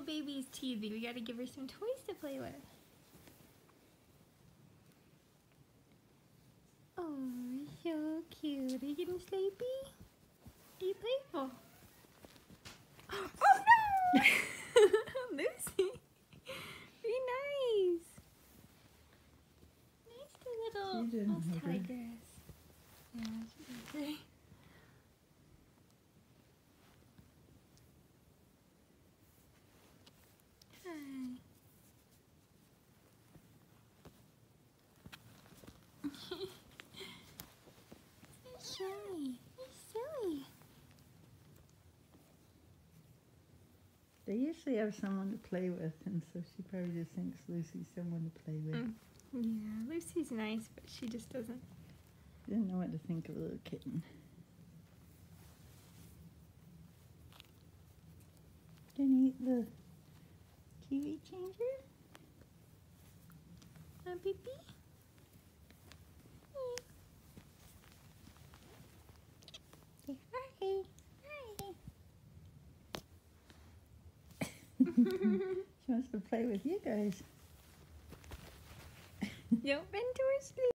baby's teething. We gotta give her some toys to play with. Oh, so cute. Are you getting sleepy? Are you playful? Oh no! Lucy! Be nice! Nice little mouse tigress. Yeah, she's okay. Hi. Silly. You're silly. They usually have someone to play with, and so she probably just thinks Lucy's someone to play with. Yeah, Lucy's nice, but she just doesn't. She doesn't know what to think of a little kitten. Gonna eat the TV changer? Pee pee? Say hi. Hi. She wants to play with you guys. Jump into her sleep.